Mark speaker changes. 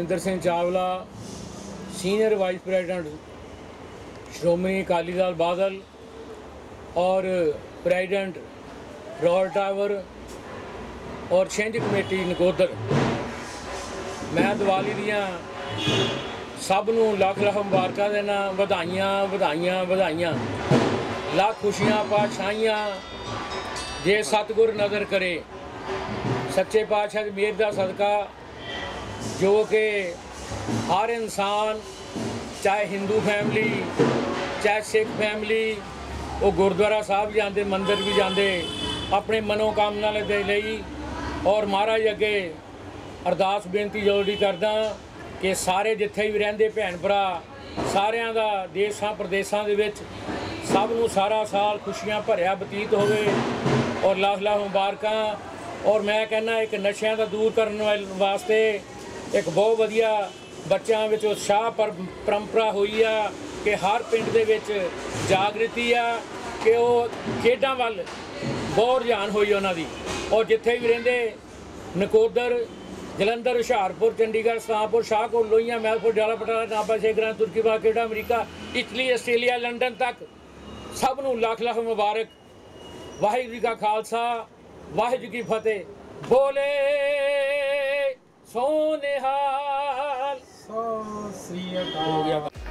Speaker 1: Amarinder Singh Chawla senior vice president Shiromani Akali Dal Badal और president royal tower और छिंज कमेटी नकोदर, मैं दिवाली दियां सब नूं लख लख मुबारकां देना, वधाइयां वधाइयां वधाइयां, लख खुशियां पातशाहियां। जे सतगुर नज़र करे सच्चे पातशाह दी मेहर दा सदका, जो कि हर इंसान चाहे हिंदू फैमिली चाहे सिख फैमिली वो गुरुद्वारा साहब जाते, मंदिर भी जाते अपने मनोकामना दे लई। और महाराज अगे अरदास बेनती जरूरी करदा कि सारे जिथे भी रहिंदे भैन भरा सारियां दा देशां प्रदेशां दे विच सब नूं सारा साल खुशियां भरिया बतीत होवे और लख लख मुबारकां। और मैं कहना एक नशियां दा दूर करने वास्ते एक बहुत वधिया बच्चों विच उत्साह परंपरा हुई आ कि हर पिंड दे विच जागृति आ कि वो खेडां वल बहुत रुझान हुई उन्हां दी। और जिथे भी रहिंदे Nakodar, Jalandhar, Hoshiarpur, Chandigarh, Salampur, Shahkot, Lohian, Mailpur, Dala Patala, Nabha, Shekhran, Turkey, Canada, America, Italy, Australia, London तक सब नूं लख लख मुबारक। वाहिगुरू जी का खालसा, वाहिगुरू जी की फतेह। बोले सोनिहाल।
Speaker 2: सत श्री अकाल।